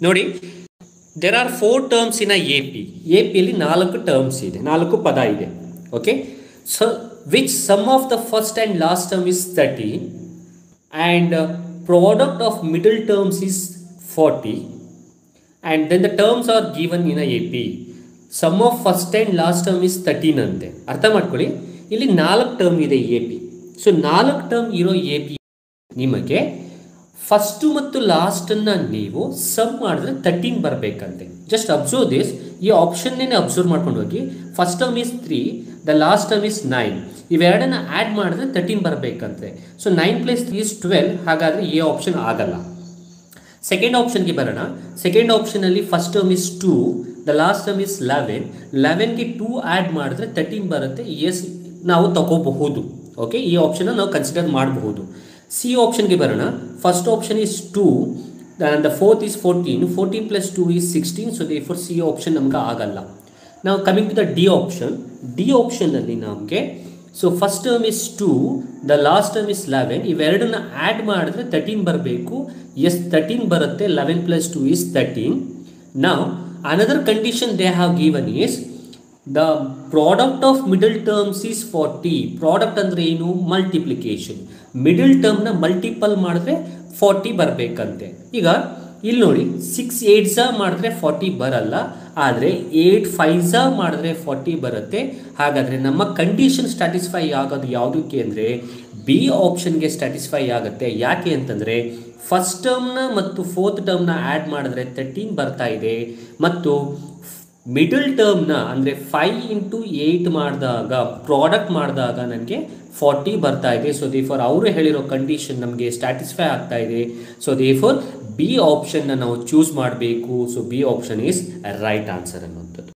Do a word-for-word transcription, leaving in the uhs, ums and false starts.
ನೋಡಿ, there are four terms in a A P. A ಪಿಯಲ್ಲಿ ನಾಲ್ಕು ಟರ್ಮ್ಸ್ ಇದೆ, ನಾಲ್ಕು ಪದ ಇದೆ. Okay, so which sum of the first and last term is thirteen and product of middle terms is forty and then the terms are given in a A P. Sum of first and last term is thirteen ಅಂತೆ. ಅರ್ಥ ಮಾಡ್ಕೊಳ್ಳಿ, ಇಲ್ಲಿ ನಾಲ್ಕು term ಇದೆ A P. So ನಾಲ್ಕು term ಇರೋ A P ನಿಮಗೆ first ಮತ್ತು ಲಾಸ್ಟನ್ನು ನೀವು ಸಮ್ ಮಾಡಿದ್ರೆ ತರ್ಟೀನ್ ಬರಬೇಕಂತೆ. ಜಸ್ಟ್ ಅಬ್ಸರ್ವ್ ದಿಸ್, ಈ ಆಪ್ಷನ್ನೇ ಅಬ್ಸರ್ವ್ ಮಾಡ್ಕೊಂಡು ಹೋಗಿ. First term is three, the last term is nine. ಇವೆರಡನ್ನು ಆ್ಯಡ್ ಮಾಡಿದ್ರೆ ತರ್ಟೀನ್ ಬರಬೇಕಂತೆ. So nine plus three is twelve. ಹಾಗಾದರೆ ಈ ಆಪ್ಷನ್ ಆಗಲ್ಲ. ಸೆಕೆಂಡ್ ಆಪ್ಷನ್ಗೆ ಬರೋಣ. ಸೆಕೆಂಡ್ ಆಪ್ಷನಲ್ಲಿ first term is two, the last term is eleven. ಲೆವೆನ್ಗೆ ಟೂ ಆ್ಯಡ್ ಮಾಡಿದ್ರೆ ತರ್ಟೀನ್ ಬರುತ್ತೆ. ಎಸ್, ನಾವು ತಗೋಬಹುದು. ಓಕೆ, ಈ ಆಪ್ಷನ್ನ ನಾವು ಕನ್ಸಿಡರ್ ಮಾಡಬಹುದು. ಸಿ ಆಪ್ಷನ್ಗೆ ಬರೋಣ. First option is two, the fourth is fourteen. Fourteen plus two is sixteen. So therefore C option ನಮ್ಗೆ ಆಗಲ್ಲ. ನಾವು coming to the D option. D ಆಪ್ಷನ್ನಲ್ಲಿ ನಮಗೆ so first term is two, the last term is eleven. ಇವೆರಡನ್ನ add ಮಾಡಿದ್ರೆ thirteen ಬರಬೇಕು. Yes, thirteen ಬರುತ್ತೆ. Eleven plus two is thirteen. ನಾವು another condition they have given is the product of middle terms is forty. Product ಅಂದರೆ ಏನು? Multiplication. Middle ಟರ್ಮ್ನ multiple ಮಾಡಿದ್ರೆ forty ಬರಬೇಕಂತೆ. ಈಗ ಇಲ್ಲಿ ನೋಡಿ, ಸಿಕ್ಸ್ ಏಟ್ ಝಾ ಮಾಡಿದ್ರೆ ಫಾರ್ಟಿ ಬರಲ್ಲ, ಆದರೆ ಏಟ್ ಫೈವ್ ಝಾ ಮಾಡಿದ್ರೆ ಫಾರ್ಟಿ ಬರುತ್ತೆ. ಹಾಗಾದರೆ ನಮ್ಮ ಕಂಡೀಷನ್ ಸ್ಟ್ಯಾಟಿಸ್ಫೈ ಆಗೋದು ಯಾವುದಕ್ಕೆ ಅಂದರೆ ಬಿ ಆಪ್ಷನ್ಗೆ ಸ್ಟ್ಯಾಟಿಸ್ಫೈ ಆಗುತ್ತೆ. ಯಾಕೆ ಅಂತಂದರೆ ಫಸ್ಟ್ ಟರ್ಮ್ನ ಮತ್ತು ಫೋರ್ತ್ ಟರ್ಮ್ನ ಆ್ಯಡ್ ಮಾಡಿದ್ರೆ ತರ್ಟೀನ್ ಬರ್ತಾ ಇದೆ, ಮತ್ತು ಮಿಡಲ್ ಟರ್ಮ್ನ ಅಂದರೆ ಫೈವ್ ಇಂಟು ಏಯ್ಟ್ ಮಾಡಿದಾಗ ಪ್ರಾಡಕ್ಟ್ ಮಾಡಿದಾಗ ನನಗೆ ಫಾರ್ಟಿ ಬರ್ತಾ ಇದೆ. ಸೊ ದೇ ಫಾರ್ ಅವರು ಹೇಳಿರೋ ಕಂಡೀಷನ್ ನಮಗೆ ಸ್ಟ್ಯಾಟಿಸ್ಫೈ ಆಗ್ತಾ ಇದೆ. ಸೊ ದೇ ಫಾರ್ ಬಿ ಆಪ್ಷನ್ನ ನಾವು ಚೂಸ್ ಮಾಡಬೇಕು. So B option is right answer ಅನ್ನುವಂಥದ್ದು.